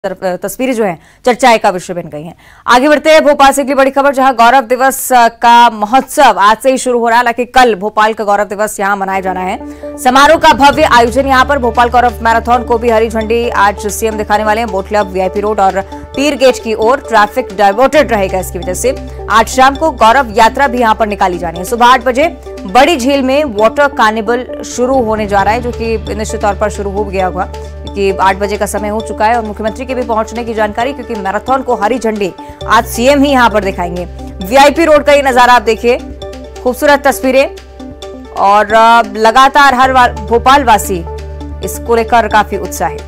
तस्वीरें जो हैं चर्चाएं का विषय बन गई हैं। आगे बढ़ते हैं भोपाल से अगली बड़ी खबर, जहां गौरव दिवस का महोत्सव आज से ही शुरू हो रहा है। हालांकि कल भोपाल का गौरव दिवस यहां मनाया जाना है। समारोह का भव्य आयोजन यहां पर भोपाल गौरव मैराथन को भी हरी झंडी आज सीएम दिखाने वाले हैं। बोट क्लब, वीआईपी रोड और पीर गेट की ओर ट्रैफिक डाइवर्टेड रहेगा। इसकी वजह से आज शाम को गौरव यात्रा भी यहां पर निकाली जानी है। सुबह 8 बजे बड़ी झील में वाटर कार्निवल शुरू होने जा रहा है, जो कि निश्चित तौर पर शुरू हो गया होगा क्योंकि 8 बजे का समय हो चुका है। और मुख्यमंत्री के भी पहुंचने की जानकारी, क्योंकि मैराथन को हरी झंडी आज सीएम ही यहां पर दिखाएंगे। वीआईपी रोड का ये नजारा आप देखिए, खूबसूरत तस्वीरें और लगातार हर भोपाल वासी इसको लेकर काफी उत्साहित।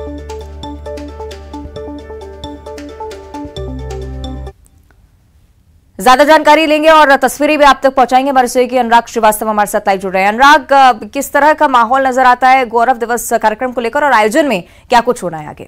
ज्यादा जानकारी लेंगे और तस्वीरें भी आप तक पहुंचाएंगे। हमारे सहयोगी अनुराग श्रीवास्तव हमारे साथ लाइव जुड़ रहे हैं। अनुराग, किस तरह का माहौल नजर आता है गौरव दिवस कार्यक्रम को लेकर और आयोजन में क्या कुछ होना है आगे?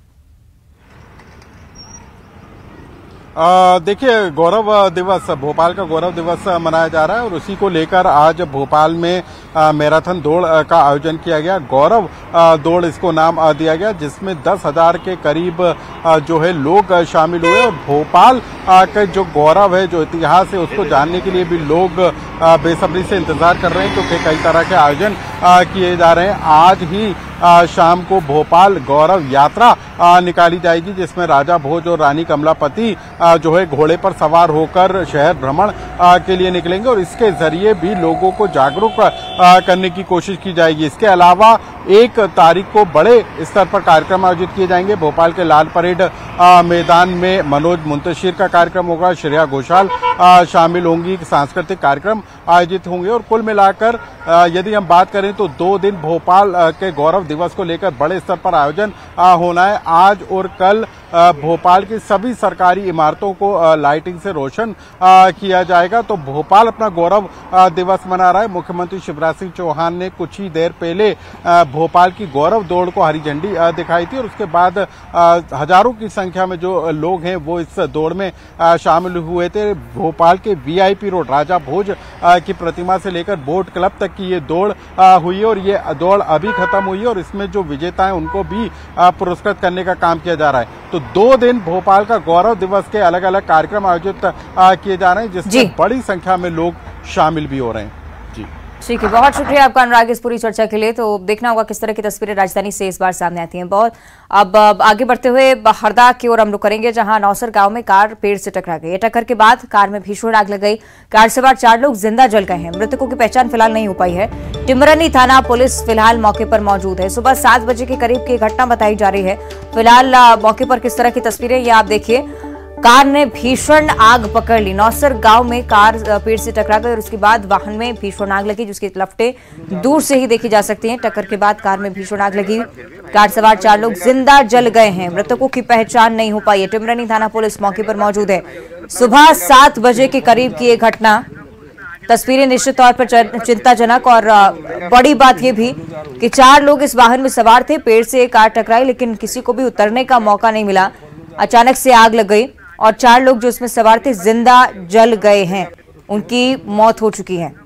देखिए, गौरव दिवस, भोपाल का गौरव दिवस मनाया जा रहा है और उसी को लेकर आज भोपाल में मैराथन दौड़ का आयोजन किया गया। गौरव दौड़ इसको नाम दिया गया, जिसमें 10,000 के करीब जो है लोग शामिल हुए। और भोपाल का जो गौरव है, जो इतिहास है, उसको जानने के लिए भी लोग बेसब्री से इंतजार कर रहे हैं, क्योंकि कई तरह के आयोजन किए जा रहे हैं। आज ही शाम को भोपाल गौरव यात्रा निकाली जाएगी, जिसमें राजा भोज और रानी कमलापति जो है घोड़े पर सवार होकर शहर भ्रमण के लिए निकलेंगे और इसके जरिए भी लोगों को जागरूक करने की कोशिश की जाएगी। इसके अलावा 1 तारीख को बड़े स्तर पर कार्यक्रम आयोजित किए जाएंगे। भोपाल के लाल परेड मैदान में मनोज मुंतशिर का कार्यक्रम होगा, श्रेया घोषाल शामिल होंगी, सांस्कृतिक कार्यक्रम आयोजित होंगे। और कुल मिलाकर यदि हम बात करें तो 2 दिन भोपाल के गौरव दिवस को लेकर बड़े स्तर पर आयोजन होना है। आज और कल भोपाल की सभी सरकारी इमारतों को लाइटिंग से रोशन किया जाएगा। तो भोपाल अपना गौरव दिवस मना रहा है। मुख्यमंत्री शिवराज सिंह चौहान ने कुछ ही देर पहले भोपाल की गौरव दौड़ को हरी झंडी दिखाई थी और उसके बाद हजारों की संख्या में जो लोग हैं वो इस दौड़ में शामिल हुए थे। भोपाल के वीआईपी रोड, राजा भोज की प्रतिमा से लेकर बोट क्लब तक की ये दौड़ हुई और ये दौड़ अभी खत्म हुई है और इसमें जो विजेता हैं उनको भी पुरस्कृत करने का काम किया जा रहा है। तो 2 दिन भोपाल का गौरव दिवस के अलग अलग कार्यक्रम आयोजित किए जा रहे हैं, जिसमें बड़ी संख्या में लोग शामिल भी हो रहे हैं। जी ठीक है, बहुत शुक्रिया आपका अनुराग इस पूरी चर्चा के लिए। तो देखना होगा किस तरह की तस्वीरें राजधानी से इस बार सामने आती हैं। बहुत अब आगे बढ़ते हुए हरदा की ओर हम लोग करेंगे, जहां नौसर गांव में कार पेड़ से टकरा गई। टक्कर के बाद कार में भीषण आग लग गई। कार सवार 4 लोग जिंदा जल गए हैं। मृतकों की पहचान फिलहाल नहीं हो पाई है। टिमरनी थाना पुलिस फिलहाल मौके पर मौजूद है। सुबह 7 बजे के करीब की घटना बताई जा रही है। फिलहाल मौके पर किस तरह की तस्वीरें ये आप देखिए। कार ने भीषण आग पकड़ ली। नौसर गांव में कार पेड़ से टकरा गई और उसके बाद वाहन में भीषण आग लगी, जिसकी लपटें दूर से ही देखी जा सकती हैं। टक्कर के बाद कार में भीषण आग लगी। कार सवार 4 लोग जिंदा जल गए हैं। मृतकों की पहचान नहीं हो पाई है। टिमरनी थाना पुलिस मौके पर मौजूद है। सुबह 7 बजे के करीब की ये घटना। तस्वीरें निश्चित तौर पर चिंताजनक और बड़ी बात यह भी कि 4 लोग इस वाहन में सवार थे। पेड़ से कार टकराई, लेकिन किसी को भी उतरने का मौका नहीं मिला। अचानक से आग लग गई और 4 लोग जो इसमें सवार थे जिंदा जल गए हैं। उनकी मौत हो चुकी है।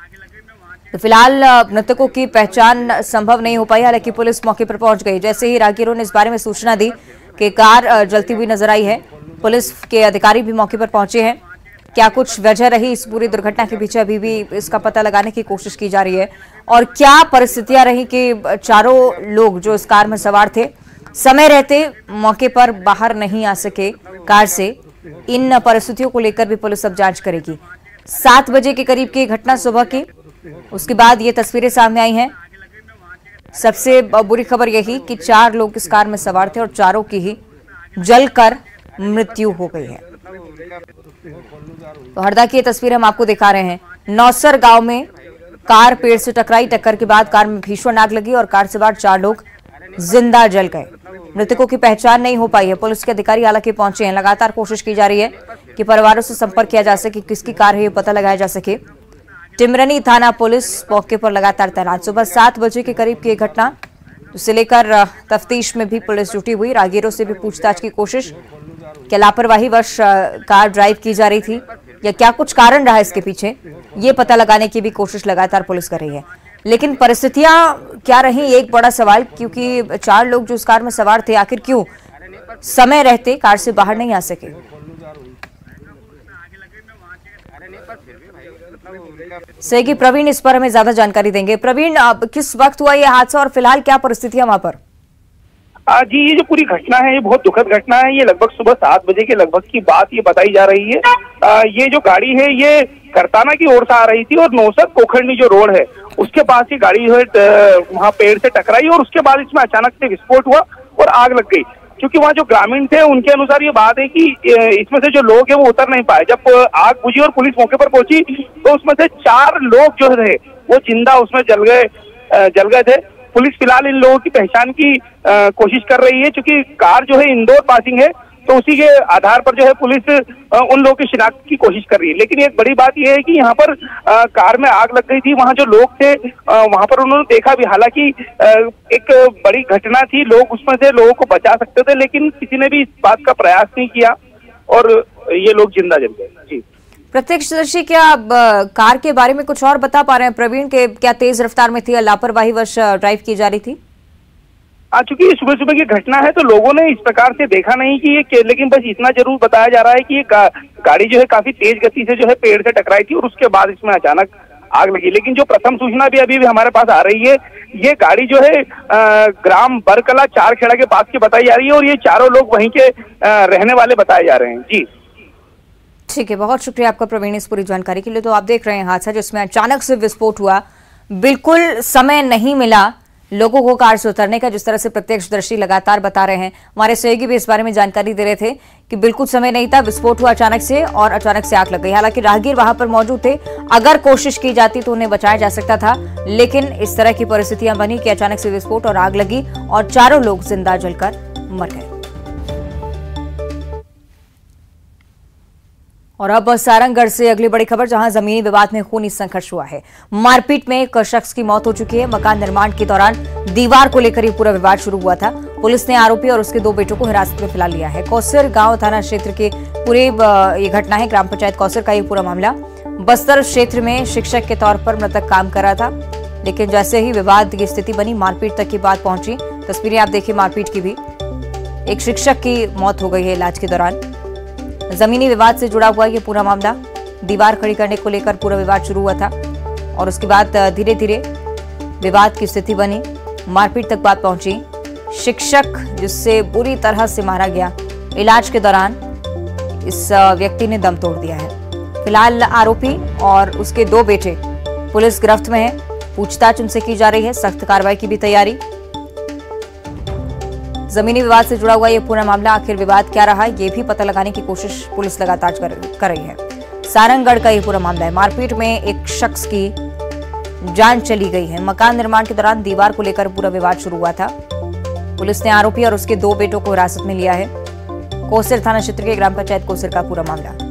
तो फिलहाल मृतकों की पहचान संभव नहीं हो पाई। हालांकि पुलिस मौके पर पहुंच गई। जैसे ही राहगीरों ने इस बारे में सूचना दी कि कार जलती हुई नजर आई है, पुलिस के अधिकारी भी मौके पर पहुंचे हैं। क्या कुछ वजह रही इस पूरी दुर्घटना के पीछे, अभी भी इसका पता लगाने की कोशिश की जा रही है। और क्या परिस्थितियां रही कि 4 लोग जो इस कार में सवार थे समय रहते मौके पर बाहर नहीं आ सके कार से। इन परिस्थितियों को लेकर भी पुलिस अब जांच करेगी। 7 बजे के करीब की घटना सुबह की, उसके बाद ये तस्वीरें सामने आई हैं। सबसे बुरी खबर यही कि 4 लोग इस कार में सवार थे और 4 की ही जलकर मृत्यु हो गई है। तो हरदा की तस्वीर हम आपको दिखा रहे हैं। नौसर गांव में कार पेड़ से टकराई। टक्कर के बाद कार में भीषण आग लगी और कार सवार 4 लोग जिंदा जल गए। मृतकों की पहचान नहीं हो पाई है। पुलिस के अधिकारी हालांकि पहुंचे हैं। लगातार कोशिश की जा रही है कि परिवारों से संपर्क किया जा सके, किसकी कार है ये पता लगाया जा सके। टिमरनी थाना पुलिस मौके पर लगातार तैनात। सुबह 7 बजे के करीब की घटना, उसे लेकर तफ्तीश में भी पुलिस जुटी हुई। राहगीरों से भी पूछताछ की कोशिश। क्या लापरवाहीवश कार ड्राइव की जा रही थी या क्या कुछ कारण रहा इसके पीछे, ये पता लगाने की भी कोशिश लगातार पुलिस कर रही है। लेकिन परिस्थितियां क्या रही, एक बड़ा सवाल, क्योंकि 4 लोग जो इस कार में सवार थे आखिर क्यों समय रहते कार से बाहर नहीं आ सके। सहयोगी प्रवीण इस पर हमें ज्यादा जानकारी देंगे। प्रवीण, अब किस वक्त हुआ यह हादसा और फिलहाल क्या परिस्थितियां वहां पर? जी, ये जो पूरी घटना है ये बहुत दुखद घटना है। ये लगभग सुबह 7 बजे के लगभग की बात ये बताई जा रही है। ये जो गाड़ी है ये करताना की ओर से आ रही थी और नौसद कोखंडी जो रोड है उसके पास ये गाड़ी जो है वहाँ पेड़ से टकराई और उसके बाद इसमें अचानक से विस्फोट हुआ और आग लग गई। क्योंकि वहाँ जो ग्रामीण थे उनके अनुसार ये बात है कि इसमें से जो लोग हैं वो उतर नहीं पाए। जब आग बुझी और पुलिस मौके पर पहुंची तो उसमें से 4 लोग जो थे वो जिंदा उसमें जल गए थे। पुलिस फिलहाल इन लोगों की पहचान की कोशिश कर रही है। क्योंकि कार जो है इंदौर पासिंग है तो उसी के आधार पर जो है पुलिस उन लोगों की शिनाख्त की कोशिश कर रही है। लेकिन एक बड़ी बात यह है कि यहाँ पर कार में आग लग गई थी। वहाँ जो लोग थे वहाँ पर उन्होंने देखा भी, हालांकि एक बड़ी घटना थी, लोग उसमें से लोगों को बचा सकते थे लेकिन किसी ने भी इस बात का प्रयास नहीं किया और ये लोग जिंदा जल गए। जी, प्रत्यक्षदर्शी क्या कार के बारे में कुछ और बता पा रहे हैं प्रवीण? के क्या तेज रफ्तार में थी या लापरवाहीवश ड्राइव की जा रही थी? चूंकि सुबह सुबह की घटना है तो लोगों ने इस प्रकार से देखा नहीं कि ये, लेकिन बस इतना जरूर बताया जा रहा है कि ये गाड़ी जो है काफी तेज गति से जो है पेड़ से टकराई थी और उसके बाद इसमें अचानक आग लगी। लेकिन जो प्रथम सूचना भी अभी हमारे पास आ रही है, ये गाड़ी जो है ग्राम बरकला चारखेड़ा के पास की बताई जा रही है और ये चारों लोग वहीं के रहने वाले बताए जा रहे हैं। जी, ठीक है, बहुत शुक्रिया आपका प्रवीण इस पूरी जानकारी के लिए। तो आप देख रहे हैं हादसा जिसमें अचानक से विस्फोट हुआ, बिल्कुल समय नहीं मिला लोगों को कार से उतरने का, जिस तरह से प्रत्यक्षदर्शी लगातार बता रहे हैं। हमारे सहयोगी भी इस बारे में जानकारी दे रहे थे कि बिल्कुल समय नहीं था, विस्फोट हुआ अचानक से और अचानक से आग लग गई। हालांकि राहगीर वहां पर मौजूद थे, अगर कोशिश की जाती तो उन्हें बचाया जा सकता था, लेकिन इस तरह की परिस्थितियां बनी कि अचानक से विस्फोट और आग लगी और चारों लोग जिंदा जलकर मर गए। और अब सारंगगढ़ से अगली बड़ी खबर, जहां जमीनी विवाद में खूनी संघर्ष हुआ है। मारपीट में एक शख्स की मौत हो चुकी है। मकान निर्माण के दौरान दीवार को लेकर ये पूरा विवाद शुरू हुआ था। पुलिस ने आरोपी और उसके 2 बेटों को हिरासत में फिलहाल लिया है। कौसर गांव थाना क्षेत्र के पूरे ये घटना है। ग्राम पंचायत कौसर का ये पूरा मामला। बस्तर क्षेत्र में शिक्षक के तौर पर मृतक काम कर रहा था, लेकिन जैसे ही विवाद की स्थिति बनी, मारपीट तक की बात पहुंची। तस्वीरें आप देखिए मारपीट की भी। एक शिक्षक की मौत हो गई है इलाज के दौरान। जमीनी विवाद से जुड़ा हुआ ये पूरा मामला, दीवार खड़ी करने को लेकर पूरा विवाद शुरू हुआ था और उसके बाद धीरे धीरे विवाद की स्थिति बनी, मारपीट तक बात पहुंची। शिक्षक जिससे बुरी तरह से मारा गया, इलाज के दौरान इस व्यक्ति ने दम तोड़ दिया है। फिलहाल आरोपी और उसके 2 बेटे पुलिस गिरफ्त में है, पूछताछ उनसे की जा रही है, सख्त कार्रवाई की भी तैयारी। जमीनी विवाद से जुड़ा हुआ ये पूरा मामला, आखिर विवाद क्या रहा ये भी पता लगाने की कोशिश पुलिस लगातार कर रही है। सारंगगढ़ का ये पूरा मामला है। मारपीट में एक शख्स की जान चली गई है। मकान निर्माण के दौरान दीवार को लेकर पूरा विवाद शुरू हुआ था। पुलिस ने आरोपी और उसके 2 बेटों को हिरासत में लिया है। कोसर थाना क्षेत्र के ग्राम पंचायत कोसर का पूरा मामला।